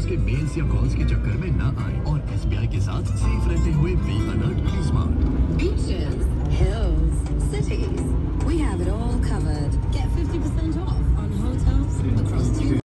के मेल्स या कॉल्स के चक्कर में न आए और SBI